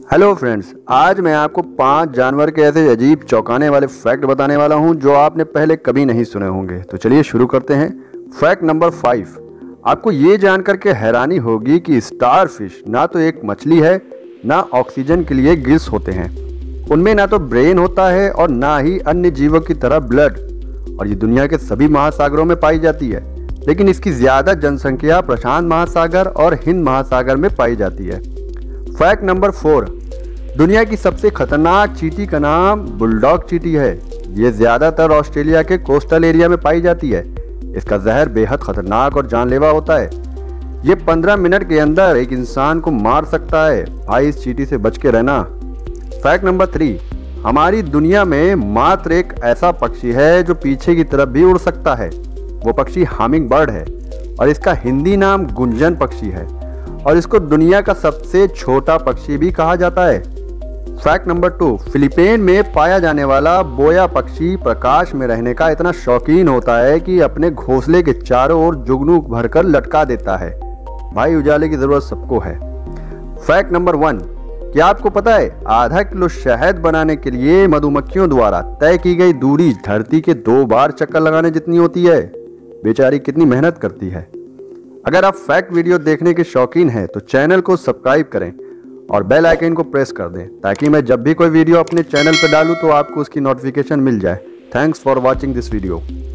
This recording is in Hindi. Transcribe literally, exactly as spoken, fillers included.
हेलो फ्रेंड्स, आज मैं आपको पांच जानवर के ऐसे अजीब चौंकाने वाले फैक्ट बताने वाला हूं जो आपने पहले कभी नहीं सुने होंगे। तो चलिए शुरू करते हैं। Fact number five. आपको ये जानकर के हैरानी होगी कि स्टार फिश ना तो एक मछली है, ना ऑक्सीजन के लिए गिल्स होते हैं। उनमें ना तो ब्रेन होता है और ना ही अन्य जीवों की तरह ब्लड, और ये दुनिया के सभी महासागरों में पाई जाती है। लेकिन इसकी ज़्यादा जनसंख्या प्रशांत महासागर और हिंद महासागर में पाई जाती है। Fact number four. दुनिया की सबसे खतरनाक चींटी का नाम बुलडॉग चींटी है। ये ज़्यादातर ऑस्ट्रेलिया के कोस्टल एरिया में पाई जाती है। इसका जहर बेहद खतरनाक और जानलेवा होता है। ये पंद्रह मिनट के अंदर एक इंसान को मार सकता है। भाई, इस चींटी से बच के रहना। Fact number three. हमारी दुनिया में मात्र एक ऐसा पक्षी है जो पीछे की तरफ भी उड़ सकता है। वो पक्षी हमिंग बर्ड है और इसका हिंदी नाम गुंजन पक्षी है, और इसको दुनिया का सबसे छोटा पक्षी भी कहा जाता है। Fact number two. फिलीपीन में पाया जाने वाला बोया पक्षी प्रकाश में रहने का इतना शौकीन होता है कि अपने घोंसले के चारों ओर जुगनू भरकर लटका देता है। भाई, उजाले की जरूरत सबको है। Fact number one. क्या आपको पता है आधा किलो शहद बनाने के लिए मधुमक्खियों द्वारा तय की गई दूरी धरती के दो बार चक्कर लगाने जितनी होती है? बेचारी कितनी मेहनत करती है। अगर आप फैक्ट वीडियो देखने के शौकीन हैं तो चैनल को सब्सक्राइब करें और बेल आइकन को प्रेस कर दें, ताकि मैं जब भी कोई वीडियो अपने चैनल पर डालूं तो आपको उसकी नोटिफिकेशन मिल जाए। Thanks for watching this video.